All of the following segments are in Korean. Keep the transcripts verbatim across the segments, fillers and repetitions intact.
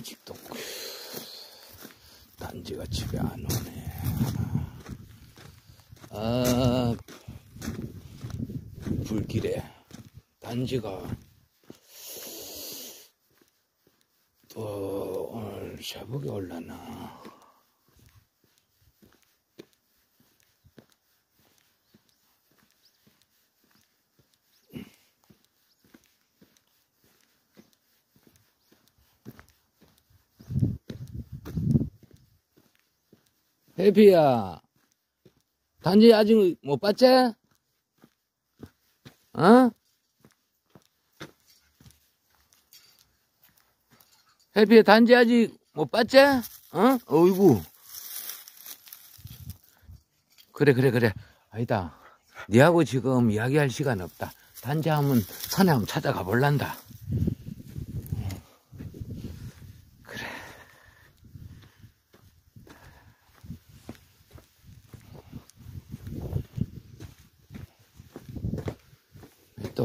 아직도 단지가 집에 안 오네. 아, 불길에 단지가 또 오늘 새벽에 올라나. 해피야, 단지 아직 못 봤지? 어? 해피야, 단지 아직 못 봤지? 어? 어이구. 그래, 그래, 그래. 아니다. 니하고 지금 이야기할 시간 없다. 단지 한번 산에 한번 찾아가 볼란다. 그래. 또,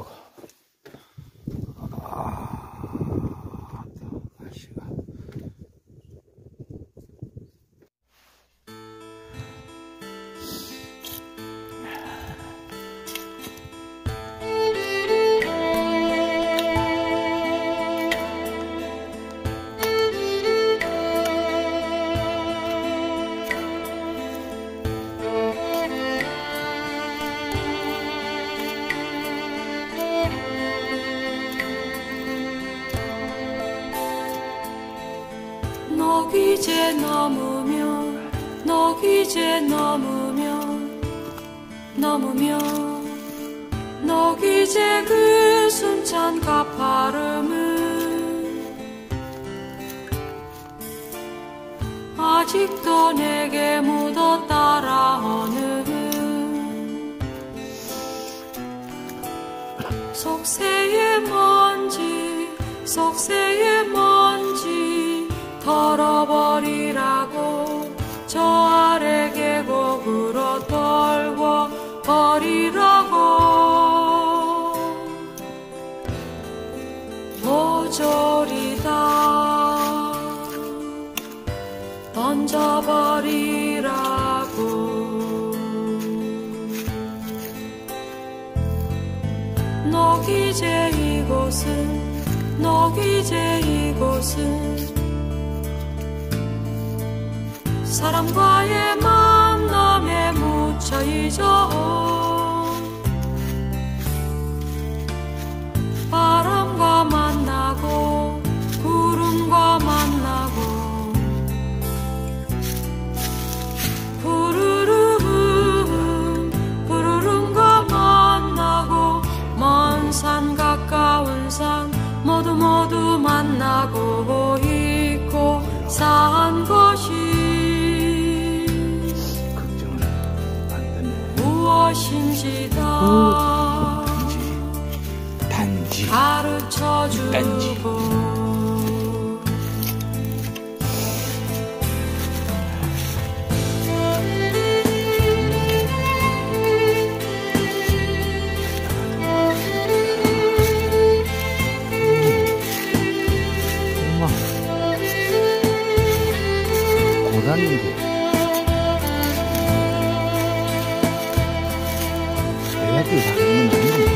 아, 또, 날씨가. 녹이제 넘으며 녹이제 넘으며 넘으며 녹이제 그 순찬 가파름은 아직도 내게 묻어 따라오는 속세의 먼지 속세의 먼지 털어버리라고 저 아래 계곡으로 떨궈 버리라고 모조리 다 던져버리라고. 녹이제 이곳은 녹이제 이곳은 사람과의 만남에 묻혀 있어 바람과 만나고 구름과 만나고 푸르름 푸르름과 만나고 먼 산 가까운 산 모두 모두 만나고 있고 산 것이 무엇인지 다 단지 가르쳐주고 단지. 엄마 고라니인데 내가 사는 건 아닌 것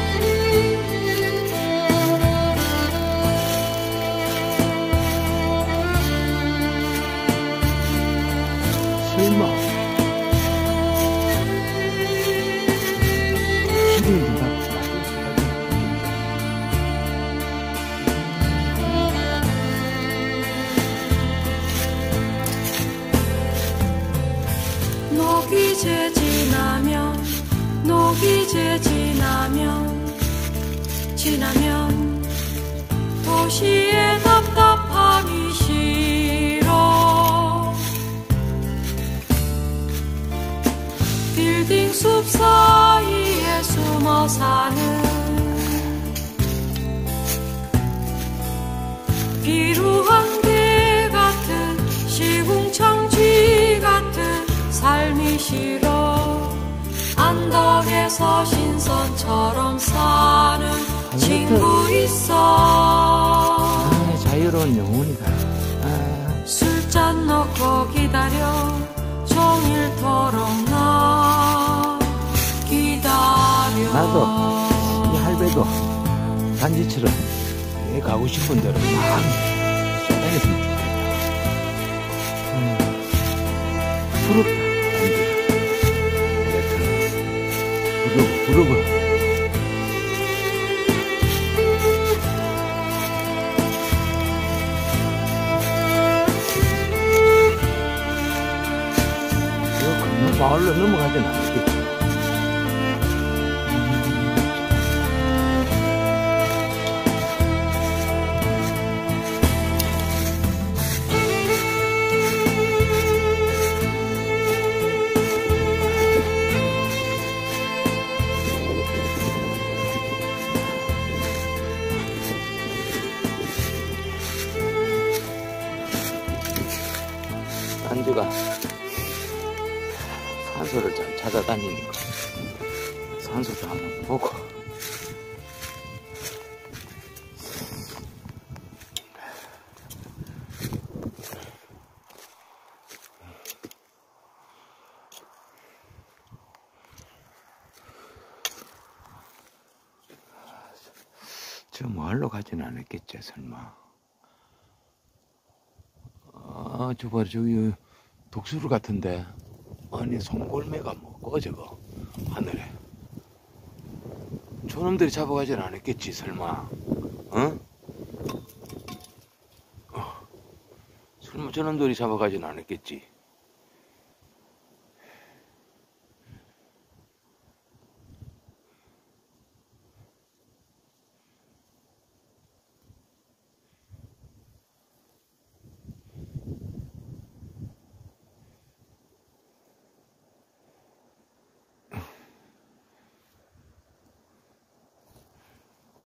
설마 기분이 다 녹이제 지나면 녹이제 지나면 지나면 도시의 답답함이 싫어 빌딩 숲 사이에 숨어 사는 비루한 개 같은 시궁창쥐 같은 삶이 싫어 언덕에서 신선처럼 사는 친구 있어. 사랑의 자유로운 영혼이다. 놓고 기다려 종일토록 나 기다려. 나도 이 할배도 단지처럼 내 가고 싶은 대로 막 쏟아냈으면 좋겠다. 음, 부럽다. 단지 부러워 부러워. 마을로 넘어가진 않겠지. 안주가 산소를 좀 찾아다니니까 산소도 한번 보고. 저 마을로 가진 않았겠지 설마. 아, 저 봐, 저기 독수리 같은데. 아니, 송골매가 뭐 꺼져가 하늘에. 저놈들이 잡아가진 않았겠지 설마. 어? 어. 설마 저놈들이 잡아가진 않았겠지.